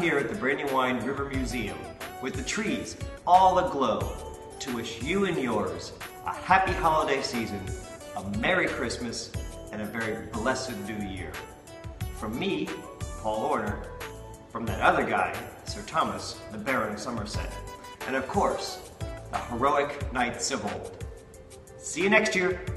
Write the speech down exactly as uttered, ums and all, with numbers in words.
here at the Brandywine River Museum with the trees all aglow to wish you and yours a happy holiday season, a Merry Christmas, and a very blessed New Year. From me, Paul Hoerner, from that other guy, Sir Thomas, the Baron of Somerset, and of course, the heroic knights of old. See you next year!